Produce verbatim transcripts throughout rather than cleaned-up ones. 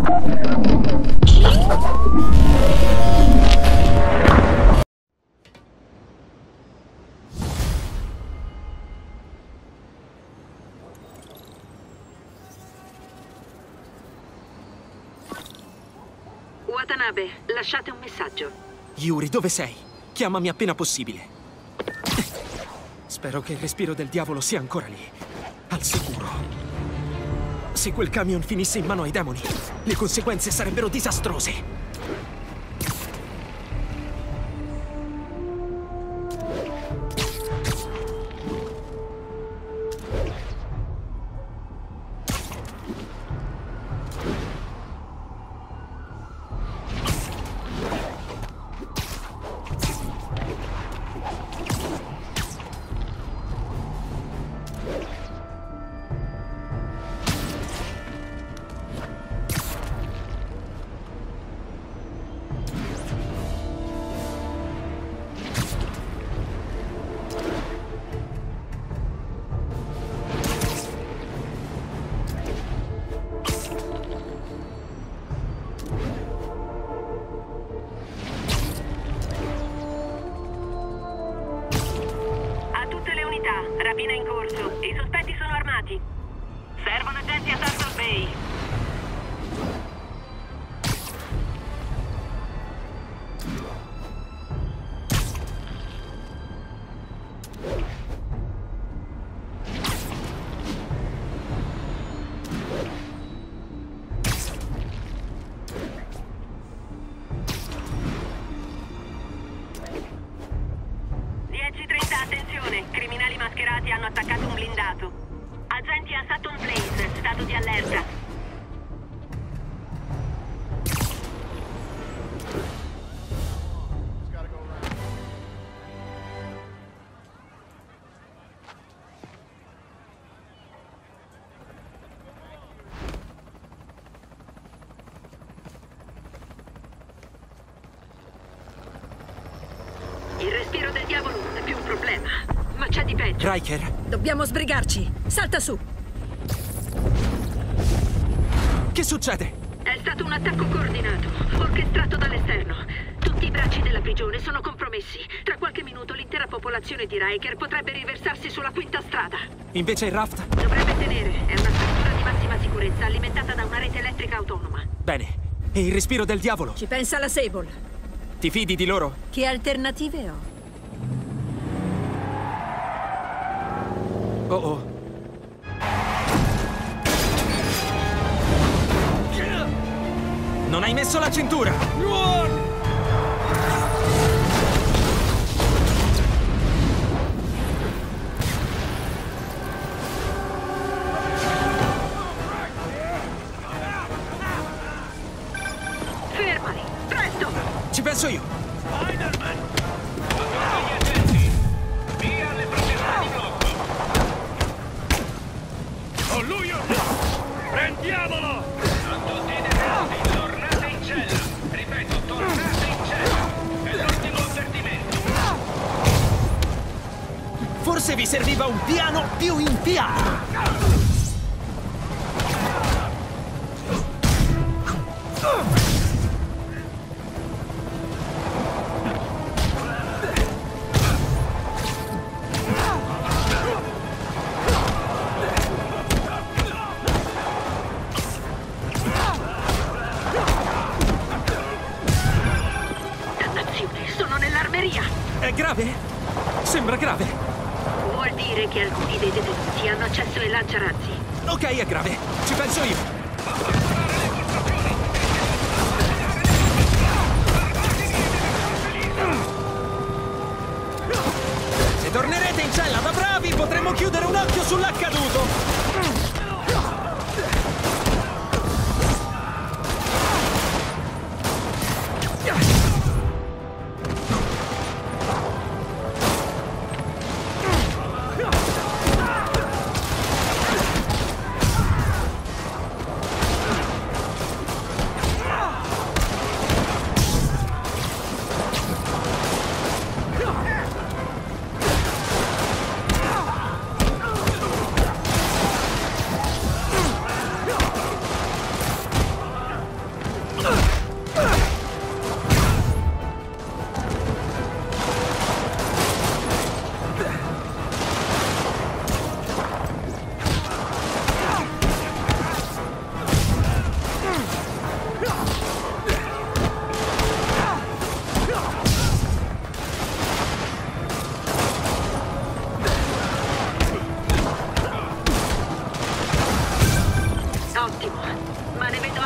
Watanabe, lasciate un messaggio. Yuri, dove sei? Chiamami appena possibile. Spero che il respiro del diavolo sia ancora lì, al sicuro. Se quel camion finisse in mano ai demoni, le conseguenze sarebbero disastrose. Rapina in corso. I sospetti sono armati. Servono agenti a Turtle Bay. dieci trenta, attenzione! Criminali mascherati hanno attaccato un blindato. Agenti a Sutton Place, stato di allerta. Il respiro del diavolo non è più un problema, ma c'è di peggio. Riker, Dobbiamo sbrigarci. Salta su. che succede? È stato un attacco coordinato, orchestrato dall'esterno. Tutti i bracci della prigione sono compromessi. Tra qualche minuto l'intera popolazione di Riker potrebbe riversarsi sulla quinta strada. Invece il raft? Dovrebbe tenere. È una struttura di massima sicurezza alimentata da una rete elettrica autonoma. Bene. E il respiro del diavolo? Ci pensa la Sable. Ti fidi di loro? Che alternative ho? Oh oh. Non hai messo la cintura! Fermali! Presto! Ci penso io! Spider-Man! Gli agenti! Via le proteste di blocco! Con lui o no? Prendiamolo! Sono tutti detenuti! Tornate in cella! Ripeto, tornate in cella! È l'ultimo avvertimento! Forse vi serviva un piano più in piano! Dannazione, sono nell'armeria! È grave? Sembra grave. Vuol dire che alcuni dei detenuti hanno accesso ai lanciarazzi. Ok, è grave. Ci penso io. Se tornerete in cella da bravi, potremo chiudere un occhio sull'accaduto.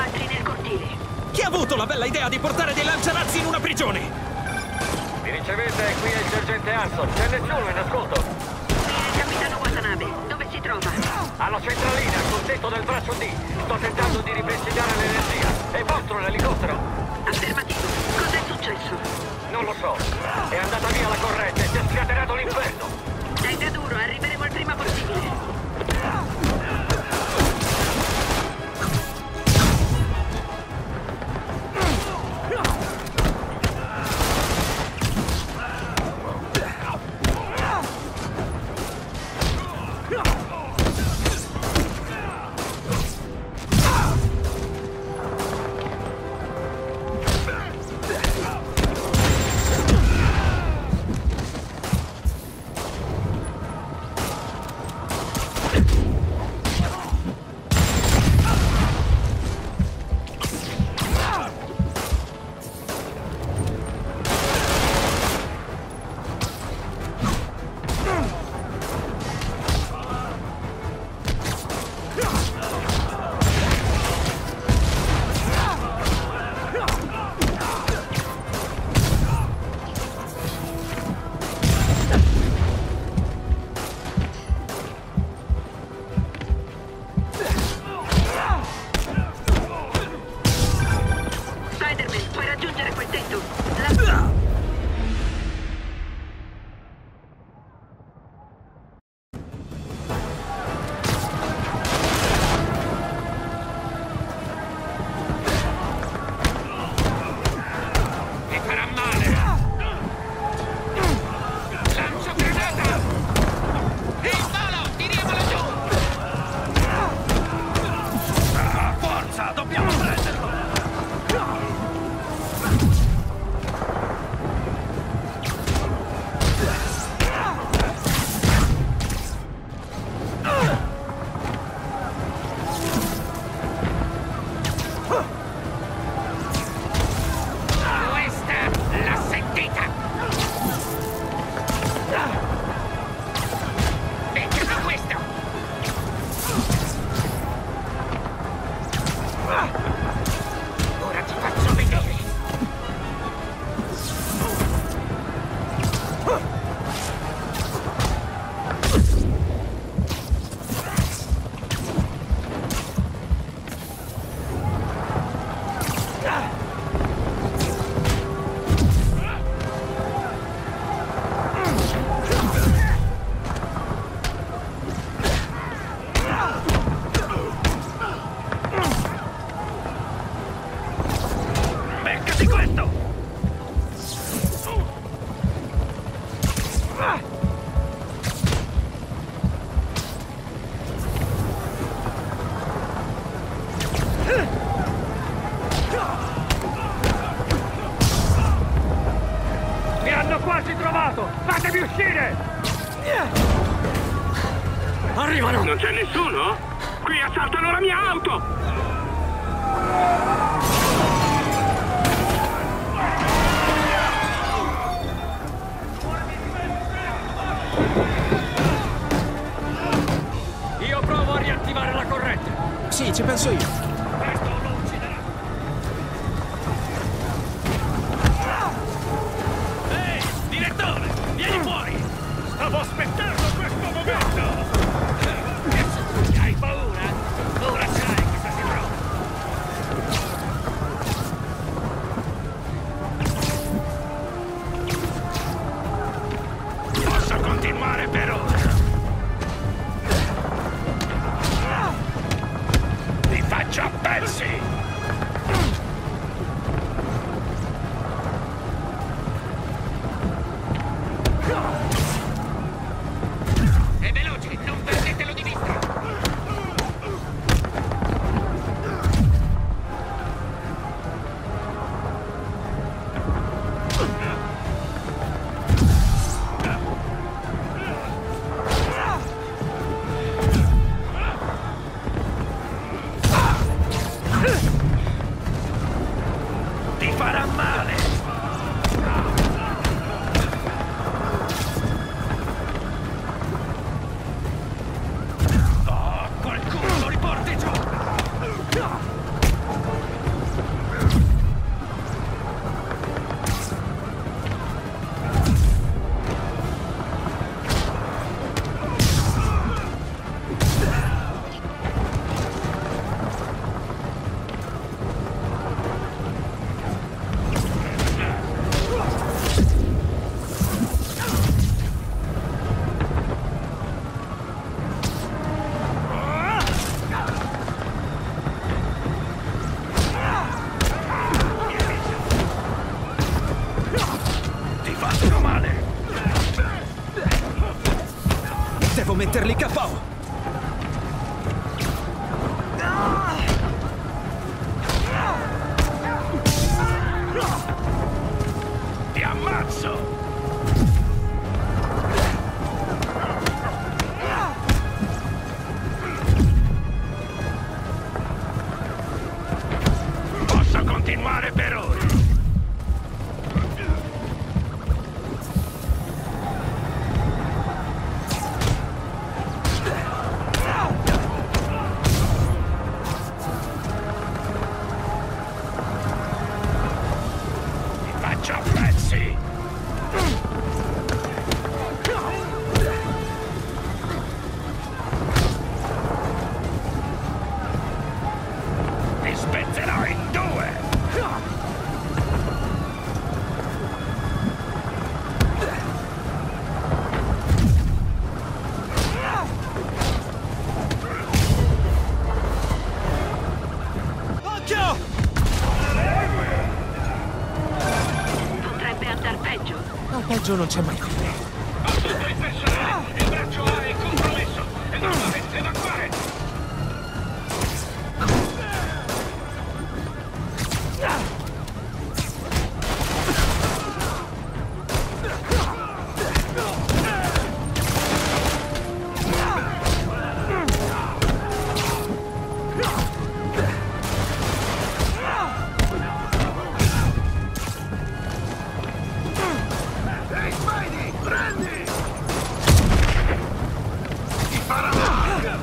altri nel cortile. Chi ha avuto la bella idea di portare dei lanciarazzi in una prigione? Mi ricevete? Qui è il sergente Hanson. C'è nessuno in ascolto. Qui è il capitano Watanabe. Dove si trova? Alla centralina, sul tetto del braccio D. Sto tentando di ripristinare l'energia. È vostro l'elicottero? Affermativo. Cos'è successo? Non lo so. È andata via la corrente e si è scatenato l'inferno. Tenga duro, arriveremo il prima possibile. quasi trovato! Fatemi uscire! Arrivano! Non c'è nessuno? Qui assaltano la mia auto! Io provo a riattivare la corrente! Sì, ci penso io. Questo lo ucciderà! Ehi, direttore! Vieni fuori! Stavo aspettando questo momento! Hai paura? Ora sai cosa si prova! metterli K O! Ti ammazzo! Posso continuare per ora. Ti faccio a pezzi. Ti spezzerò in due. Occhio! Potrebbe andar peggio. Ma peggio non c'è mai con me. Ho tutto il personale. Il braccio A è compromesso. Evacuare, evacuare. Ehi, Spidey, prendi! Ti farà male!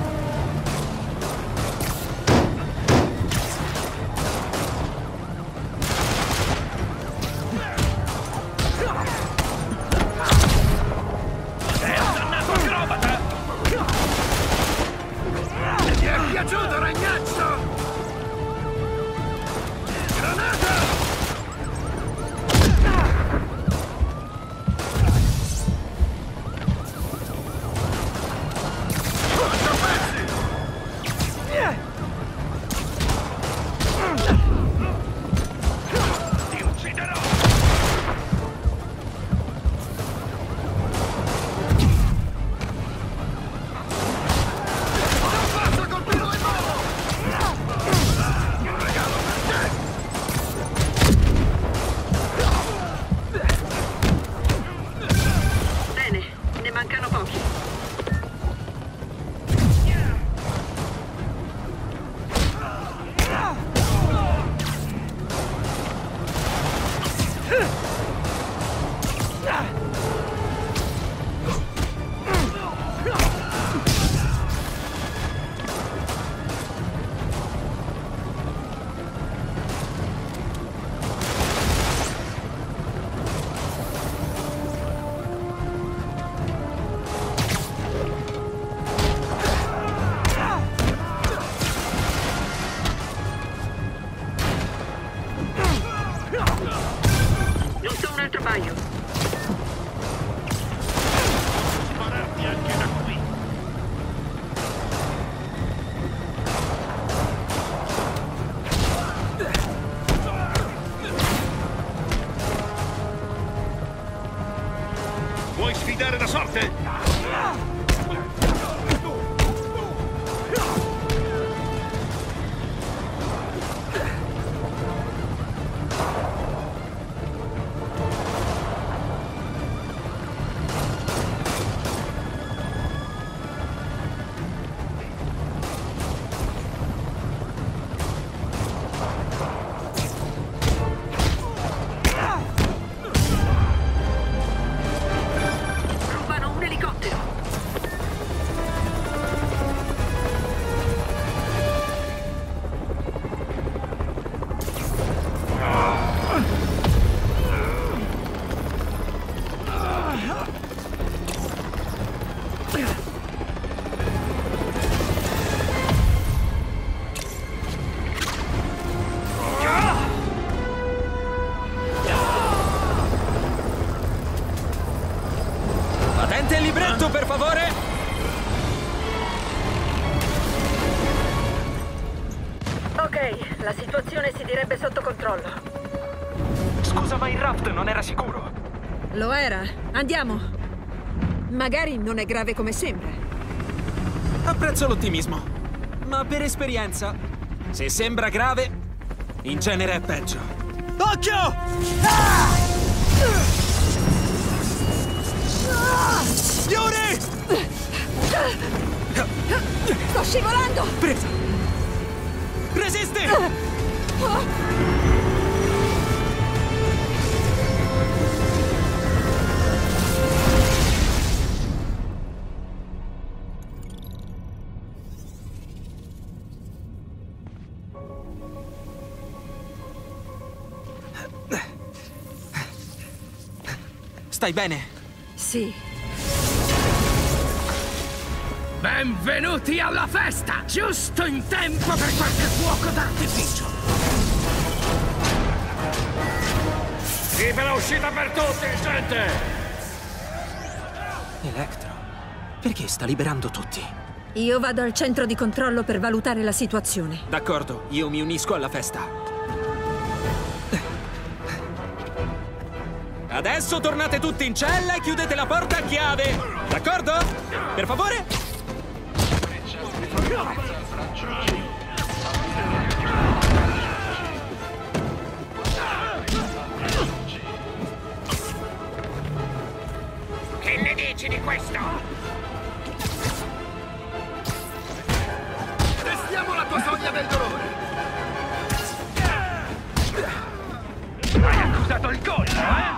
Sei un dannato acrobata! Ti è piaciuto, ragnazzo? Granata! Ti ucciderò! Non posso colpirlo di nuovo! Un regalo per te! Bene, ne mancano pochi. Giusto un altro paio. Spararti anche da qui! Vuoi sfidare la sorte? Rubano un elicottero. Patente e libretto, per favore! Ok, la situazione si direbbe sotto controllo. Scusa, ma il raft non era sicuro. Lo era. Andiamo. Magari non è grave come sembra. Apprezzo l'ottimismo, ma per esperienza, se sembra grave, in genere è peggio. Occhio! Ah! Yuri! Sto scivolando! Presa! Resisti! Stai bene? Sì. Benvenuti alla festa! Giusto in tempo per qualche fuoco d'artificio! Libera uscita per tutti, gente! Electro, perché sta liberando tutti? Io vado al centro di controllo per valutare la situazione. D'accordo, io mi unisco alla festa. Adesso tornate tutti in cella e chiudete la porta a chiave. D'accordo? Per favore? Che ne dici di questo? Testiamo la tua soglia del dolore! Hai accusato il colpo, eh?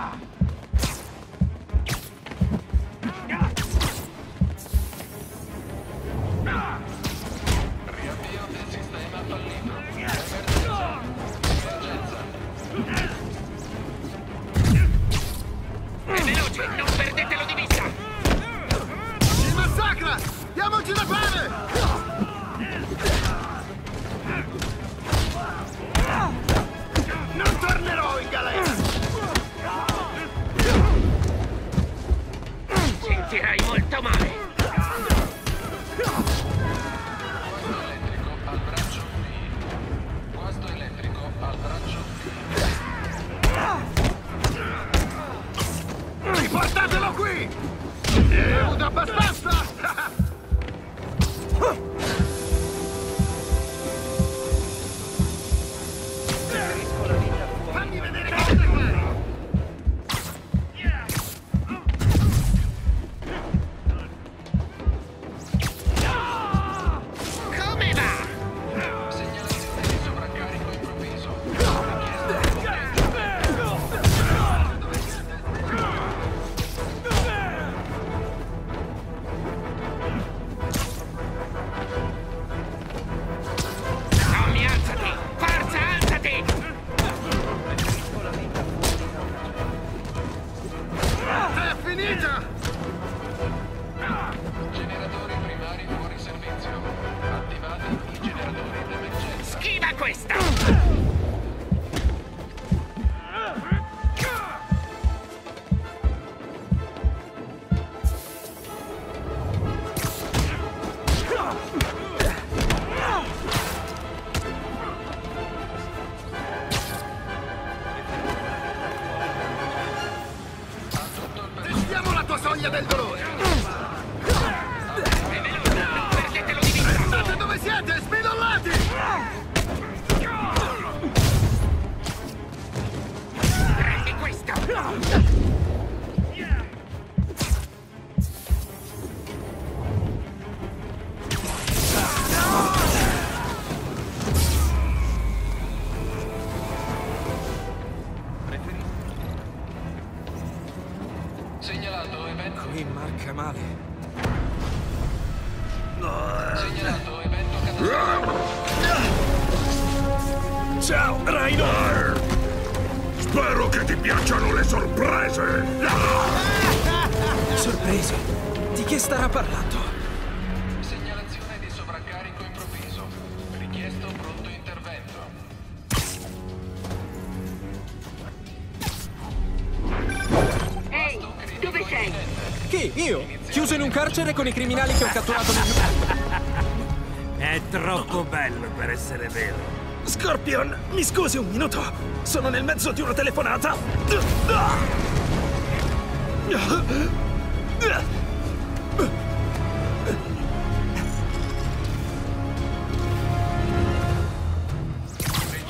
Diamoci da fare! Non tornerò in galera! Sentirai molto male! Guasto elettrico al braccio B. Riportatelo qui! È un abbastanza! Fammi vedere cosa fai! Come va? Segnalazione di sovraccarico improvviso. Tommy, alzati! Forza, alzati! È finita! Generatori primari fuori servizio. Attivati i generatori d'emergenza. Schiva questa! Testiamo la tua soglia del dolore! Perdetelo di vista! Restate dove siete, smidollati! Prendi questo! Segnalato evento. Qui marca male. Segnalato evento catastrofico. Ciao, Rhino! Spero che ti piacciono le sorprese! Sorprese? Di che starà parlando? Segnalazione di sovraccarico improvviso. Richiesto pronto intervento. Ehi, dove sei? Chi? Io? Chiuso in un carcere con i criminali che ho catturato nel... È troppo bello per essere vero. Scorpion, mi scusi un minuto. Sono nel mezzo di una telefonata.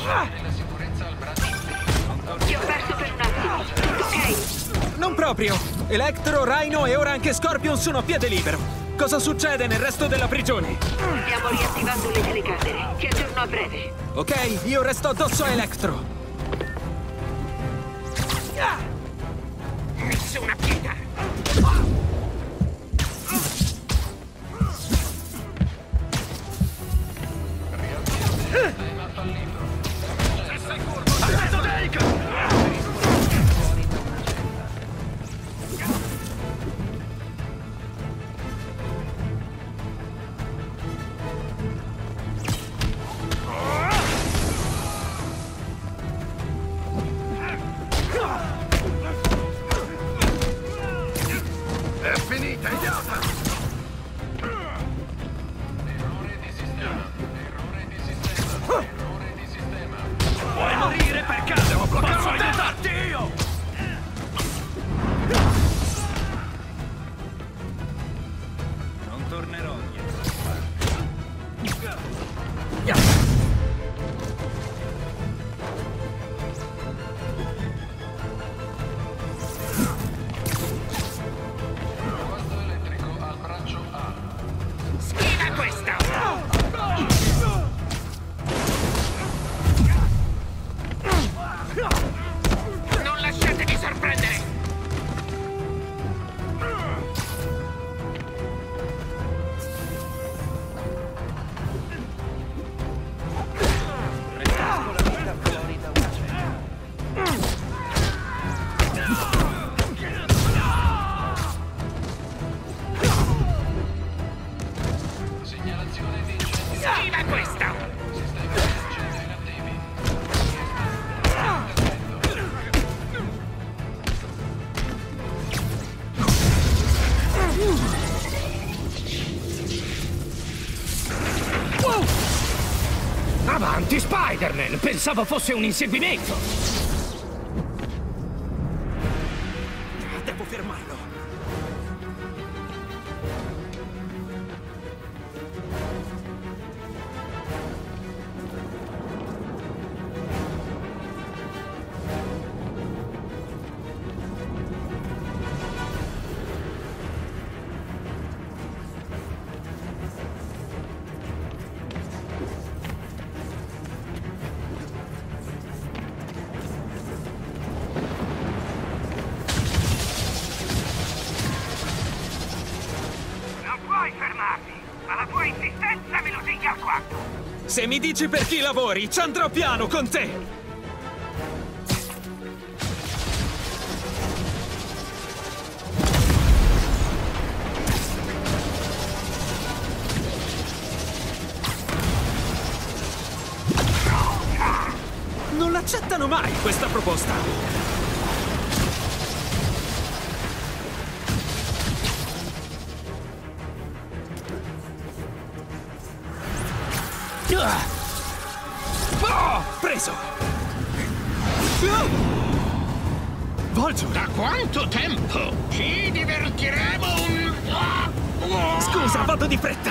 Mantenere la sicurezza al braccio. Ti ho perso per un attimo. Tutto ok? Non proprio! Electro, Rhino e ora anche Scorpion sono a piede libero. Cosa succede nel resto della prigione? Stiamo riattivando le telecamere. Ti aggiorno a breve. Ok, io resto addosso a Electro. Nessuna pietà! Sistema fallito. Attento, Drake! È finita, idiota! Errore di sistema. Errore di sistema. Errore di sistema. Vuoi morire per caso? Devo Posso aiutarti io! Non tornerò indietro. Guardo elettrico al braccio A. Schiva questa! Non lasciatevi sorprendere! Segnalazione di incendio. Schiva questa! Sistema di incendio inattivi. Intervento. Avanti, Spider-Man! Pensavo fosse un inseguimento! Devo fermarlo. Non puoi fermarmi, ma la tua insistenza mi lusinga alquanto. Se mi dici per chi lavori, ci andrò piano con te! Non l'accettano mai questa proposta! Ah! Oh, preso! Ah! Volgio! Da quanto tempo? Ci divertiremo un... Scusa, vado di fretta!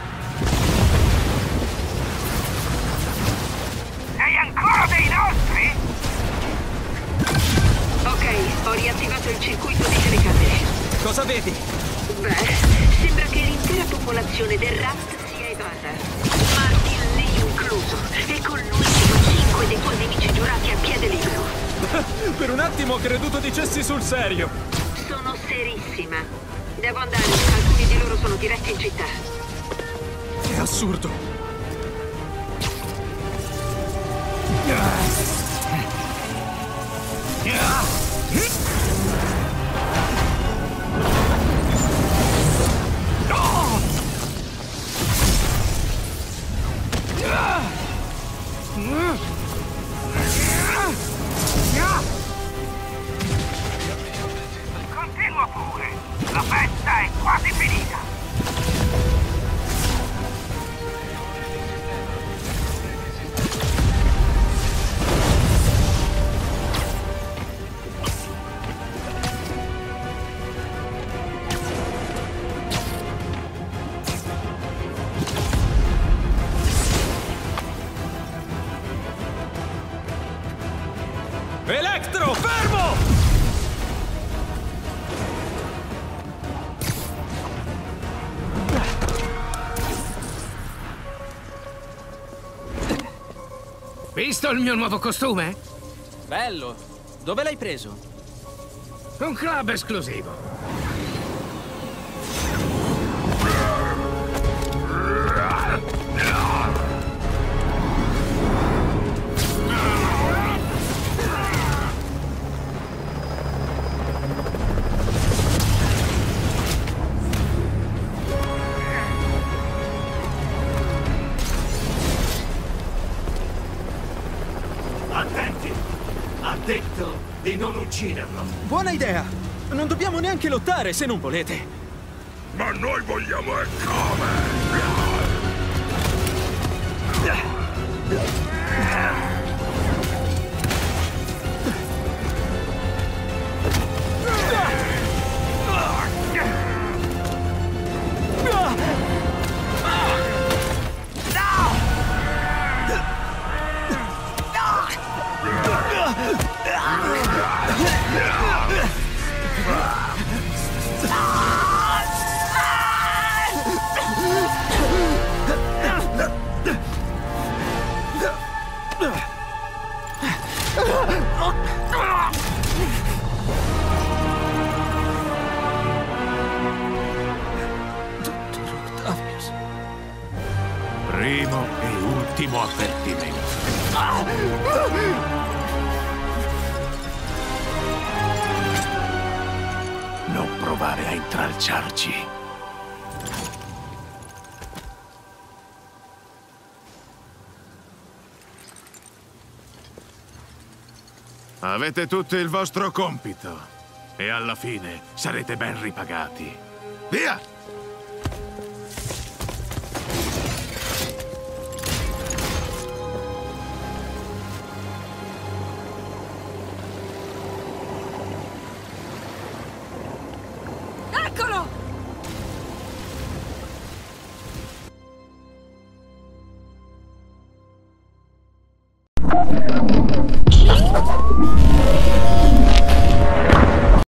Sei ancora dei nostri? Ok, ho riattivato il circuito di telecamere. Cosa vedi? Beh, sembra che l'intera popolazione del Rust sia evasa. Martin lì incluso. E con lui sono cinque dei tuoi nemici giurati a piede libero. Per un attimo ho creduto dicessi sul serio. Sono serissima. Devo andare, alcuni di loro sono diretti in città. È assurdo. Continua pure. La festa è quasi finita. Electro, fermo! Visto il mio nuovo costume? Bello. Dove l'hai preso? Un club esclusivo. Attenti! Ha detto di non ucciderlo. Buona idea! Non dobbiamo neanche lottare se non volete. Ma noi vogliamo e come! Primo e ultimo avvertimento. Non provare a intralciarci. Avete tutto il vostro compito e alla fine sarete ben ripagati. Via! Eccolo!